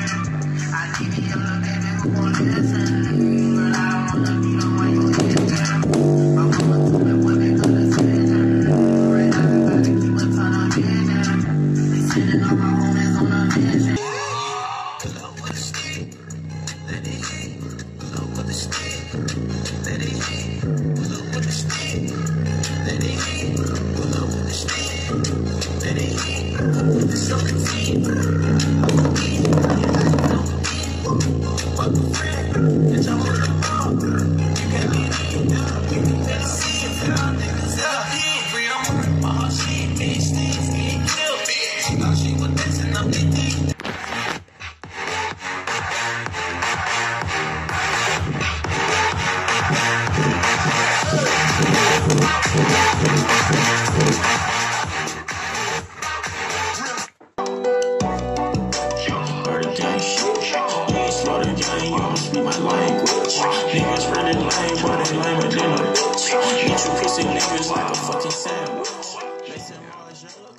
Niggas running lame, but they lamer than a bitch. Eat you pussy niggas like a fucking sandwich.